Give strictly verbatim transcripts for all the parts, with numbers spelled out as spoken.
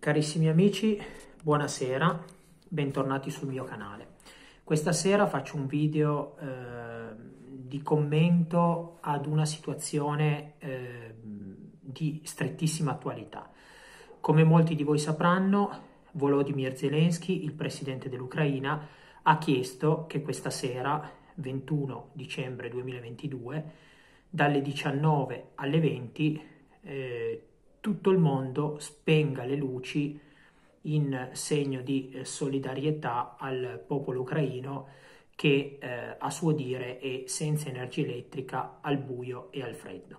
Carissimi amici, buonasera, bentornati sul mio canale. Questa sera faccio un video eh, di commento ad una situazione eh, di strettissima attualità. Come molti di voi sapranno, Volodymyr Zelensky, il presidente dell'Ucraina, ha chiesto che questa sera, ventuno dicembre duemilaventidue, dalle diciannove alle venti, eh, tutto il mondo spenga le luci in segno di solidarietà al popolo ucraino che eh, a suo dire è senza energia elettrica, al buio e al freddo.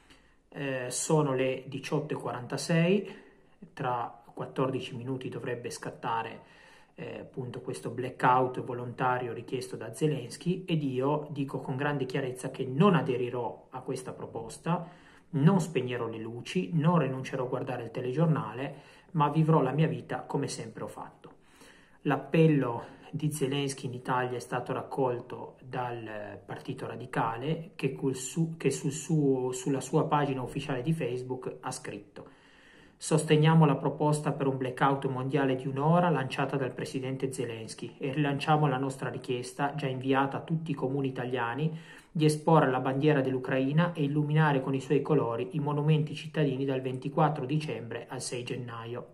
Eh, sono le diciotto e quarantasei, tra quattordici minuti dovrebbe scattare eh, appunto questo blackout volontario richiesto da Zelensky, ed io dico con grande chiarezza che non aderirò a questa proposta. Non spegnerò le luci, non rinuncerò a guardare il telegiornale, ma vivrò la mia vita come sempre ho fatto. L'appello di Zelensky in Italia è stato raccolto dal Partito Radicale, che, col su, che sul suo, sulla sua pagina ufficiale di Facebook ha scritto: sosteniamo la proposta per un blackout mondiale di un'ora lanciata dal presidente Zelensky e rilanciamo la nostra richiesta, già inviata a tutti i comuni italiani, di esporre la bandiera dell'Ucraina e illuminare con i suoi colori i monumenti cittadini dal ventiquattro dicembre al sei gennaio.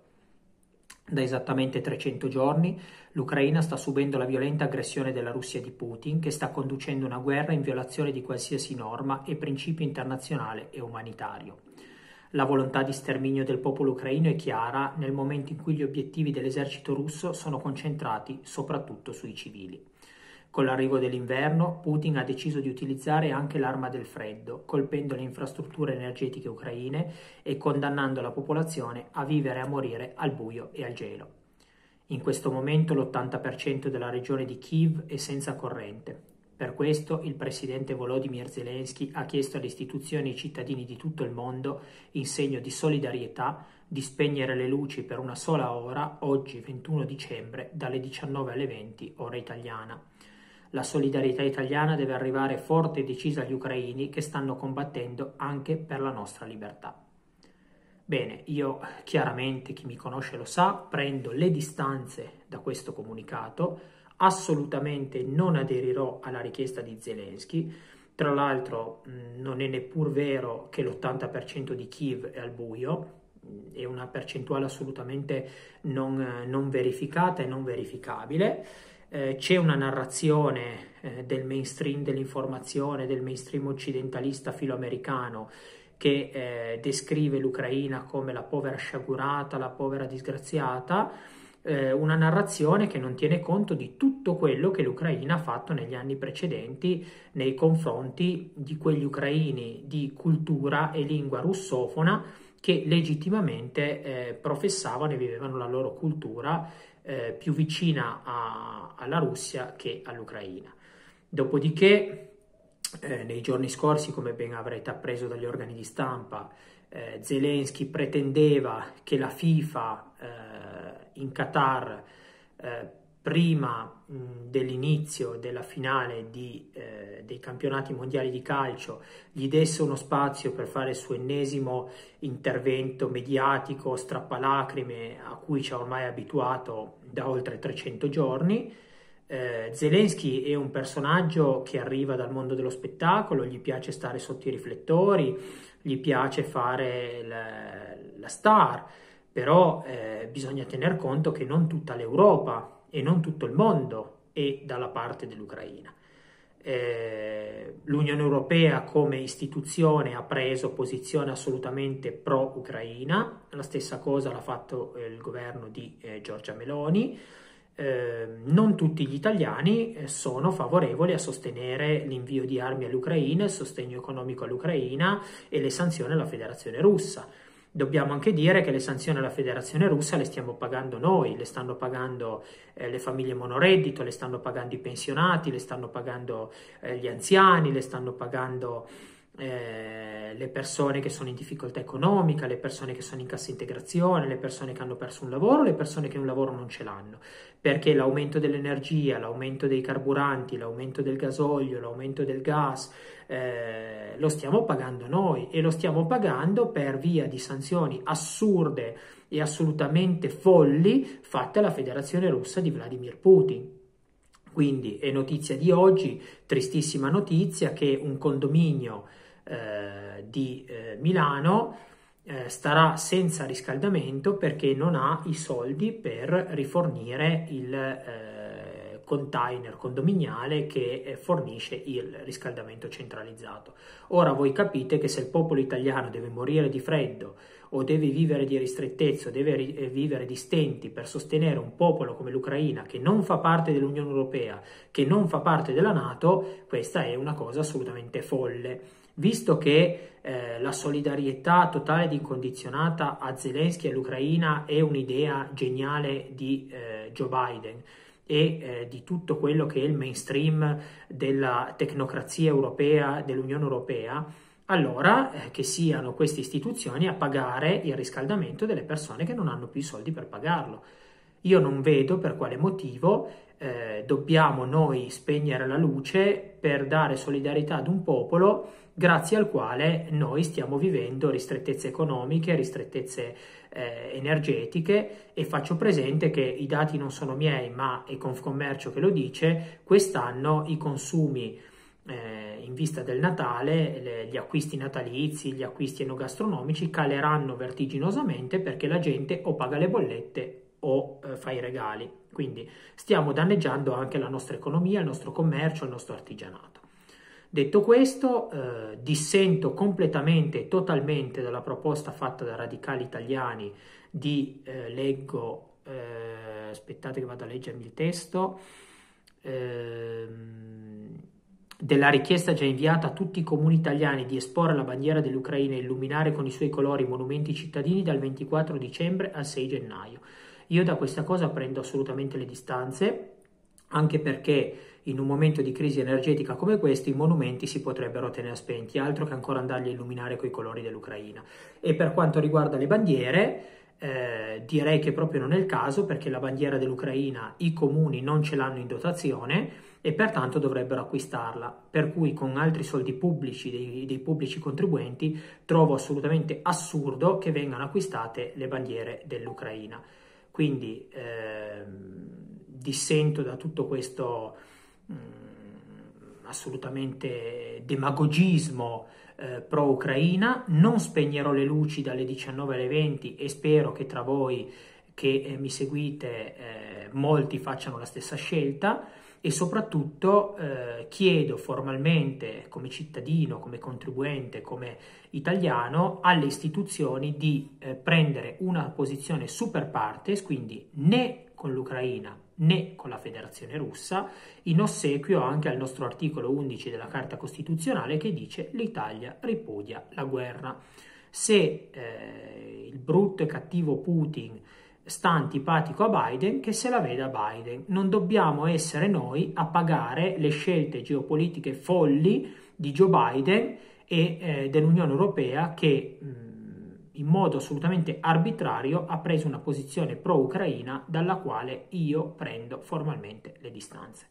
Da esattamente trecento giorni l'Ucraina sta subendo la violenta aggressione della Russia di Putin, che sta conducendo una guerra in violazione di qualsiasi norma e principio internazionale e umanitario. La volontà di sterminio del popolo ucraino è chiara nel momento in cui gli obiettivi dell'esercito russo sono concentrati soprattutto sui civili. Con l'arrivo dell'inverno, Putin ha deciso di utilizzare anche l'arma del freddo, colpendo le infrastrutture energetiche ucraine e condannando la popolazione a vivere e a morire al buio e al gelo. In questo momento l'ottanta per cento della regione di Kiev è senza corrente. Per questo il presidente Volodymyr Zelensky ha chiesto alle istituzioni e ai cittadini di tutto il mondo, in segno di solidarietà, di spegnere le luci per una sola ora, oggi ventuno dicembre, dalle diciannove alle venti, ora italiana. La solidarietà italiana deve arrivare forte e decisa agli ucraini che stanno combattendo anche per la nostra libertà. Bene, io chiaramente, chi mi conosce lo sa, prendo le distanze da questo comunicato, assolutamente non aderirò alla richiesta di Zelensky. Tra l'altro non è neppur vero che l'ottanta per cento di Kiev è al buio, è una percentuale assolutamente non, non verificata e non verificabile. Eh, c'è una narrazione eh, del mainstream dell'informazione, del mainstream occidentalista filoamericano, che eh, descrive l'Ucraina come la povera sciagurata, la povera disgraziata, eh, una narrazione che non tiene conto di tutto quello che l'Ucraina ha fatto negli anni precedenti nei confronti di quegli ucraini di cultura e lingua russofona che legittimamente eh, professavano e vivevano la loro cultura Eh, più vicina a, alla Russia che all'Ucraina. Dopodiché, eh, nei giorni scorsi, come ben avrete appreso dagli organi di stampa, eh, Zelensky pretendeva che la FIFA eh, in Qatar, eh, prima dell'inizio della finale di, eh, dei campionati mondiali di calcio, gli desse uno spazio per fare il suo ennesimo intervento mediatico strappalacrime a cui ci ha ormai abituato da oltre trecento giorni. Eh, Zelensky è un personaggio che arriva dal mondo dello spettacolo, gli piace stare sotto i riflettori, gli piace fare la, la star, però eh, bisogna tener conto che non tutta l'Europa e non tutto il mondo è dalla parte dell'Ucraina. Eh, L'Unione Europea come istituzione ha preso posizione assolutamente pro-Ucraina, la stessa cosa l'ha fatto eh, il governo di eh, Giorgia Meloni. Eh, non tutti gli italiani eh, sono favorevoli a sostenere l'invio di armi all'Ucraina, il sostegno economico all'Ucraina e le sanzioni alla Federazione Russa. Dobbiamo anche dire che le sanzioni alla Federazione Russa le stiamo pagando noi, le stanno pagando eh, le famiglie monoreddito, le stanno pagando i pensionati, le stanno pagando eh, gli anziani, le stanno pagando eh, le persone che sono in difficoltà economica, le persone che sono in cassa integrazione, le persone che hanno perso un lavoro, le persone che un lavoro non ce l'hanno, perché l'aumento dell'energia, l'aumento dei carburanti, l'aumento del gasolio, l'aumento del gas, eh, lo stiamo pagando noi, e lo stiamo pagando per via di sanzioni assurde e assolutamente folli fatte alla Federazione Russa di Vladimir Putin. Quindi è notizia di oggi, tristissima notizia, che un condominio eh, di eh, Milano eh, starà senza riscaldamento perché non ha i soldi per rifornire il eh, container condominiale che eh, fornisce il riscaldamento centralizzato. Ora voi capite che se il popolo italiano deve morire di freddo o deve vivere di ristrettezza, o deve vivere di stenti per sostenere un popolo come l'Ucraina, che non fa parte dell'Unione Europea, che non fa parte della NATO, questa è una cosa assolutamente folle. Visto che eh, la solidarietà totale ed incondizionata a Zelensky e all'Ucraina è un'idea geniale di eh, Joe Biden e eh, di tutto quello che è il mainstream della tecnocrazia europea, dell'Unione Europea, allora eh, che siano queste istituzioni a pagare il riscaldamento delle persone che non hanno più i soldi per pagarlo. Io non vedo per quale motivo eh, dobbiamo noi spegnere la luce per dare solidarietà ad un popolo grazie al quale noi stiamo vivendo ristrettezze economiche, ristrettezze eh, energetiche, e faccio presente che i dati non sono miei ma è Confcommercio che lo dice. Quest'anno i consumi Eh, in vista del Natale, le, gli acquisti natalizi, gli acquisti enogastronomici caleranno vertiginosamente perché la gente o paga le bollette o eh, fa i regali. Quindi stiamo danneggiando anche la nostra economia, il nostro commercio, il nostro artigianato. Detto questo, eh, dissento completamente e totalmente dalla proposta fatta da radicali italiani di, eh, leggo, eh, aspettate che vado a leggermi il testo, ehm, della richiesta già inviata a tutti i comuni italiani di esporre la bandiera dell'Ucraina e illuminare con i suoi colori i monumenti cittadini dal ventiquattro dicembre al sei gennaio. Io da questa cosa prendo assolutamente le distanze, anche perché in un momento di crisi energetica come questo i monumenti si potrebbero tenere spenti, altro che ancora andarli a illuminare con i colori dell'Ucraina. E per quanto riguarda le bandiere, eh, direi che proprio non è il caso, perché la bandiera dell'Ucraina i comuni non ce l'hanno in dotazione e pertanto dovrebbero acquistarla, per cui con altri soldi pubblici, dei, dei pubblici contribuenti, trovo assolutamente assurdo che vengano acquistate le bandiere dell'Ucraina. Quindi eh, dissento da tutto questo mh, assolutamente demagogismo eh, pro-Ucraina. Non spegnerò le luci dalle diciannove alle venti e spero che tra voi che eh, mi seguite eh, molti facciano la stessa scelta. E soprattutto eh, chiedo formalmente, come cittadino, come contribuente, come italiano, alle istituzioni di eh, prendere una posizione super partes, quindi né con l'Ucraina né con la Federazione Russa, in ossequio anche al nostro articolo undici della Carta Costituzionale che dice: l'Italia ripudia la guerra. Se eh, il brutto e cattivo Putin sta antipatico a Biden, che se la veda Biden. Non dobbiamo essere noi a pagare le scelte geopolitiche folli di Joe Biden e eh, dell'Unione Europea, che mh, in modo assolutamente arbitrario ha preso una posizione pro-Ucraina dalla quale io prendo formalmente le distanze.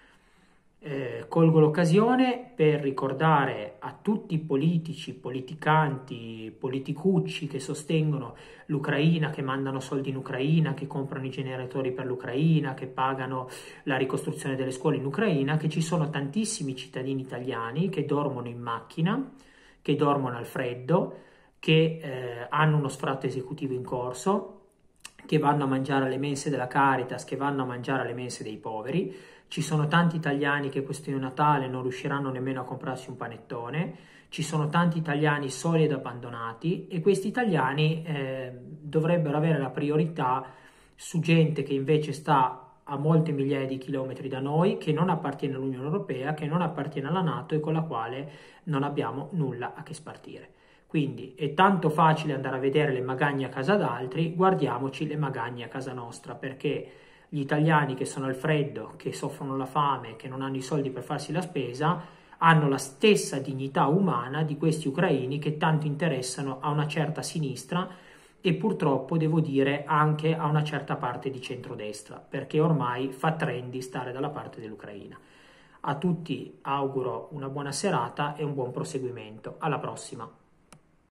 Eh, colgo l'occasione per ricordare a tutti i politici, politicanti, politicucci che sostengono l'Ucraina, che mandano soldi in Ucraina, che comprano i generatori per l'Ucraina, che pagano la ricostruzione delle scuole in Ucraina, che ci sono tantissimi cittadini italiani che dormono in macchina, che dormono al freddo, che eh, hanno uno sfratto esecutivo in corso, che vanno a mangiare alle mense della Caritas, che vanno a mangiare alle mense dei poveri. Ci sono tanti italiani che questo Natale non riusciranno nemmeno a comprarsi un panettone, ci sono tanti italiani soli ed abbandonati, e questi italiani eh, dovrebbero avere la priorità su gente che invece sta a molte migliaia di chilometri da noi, che non appartiene all'Unione Europea, che non appartiene alla NATO e con la quale non abbiamo nulla a che spartire. Quindi è tanto facile andare a vedere le magagne a casa d'altri, guardiamoci le magagne a casa nostra, perché gli italiani che sono al freddo, che soffrono la fame, che non hanno i soldi per farsi la spesa, hanno la stessa dignità umana di questi ucraini che tanto interessano a una certa sinistra e purtroppo devo dire anche a una certa parte di centrodestra, perché ormai fa trendy stare dalla parte dell'Ucraina. A tutti auguro una buona serata e un buon proseguimento. Alla prossima!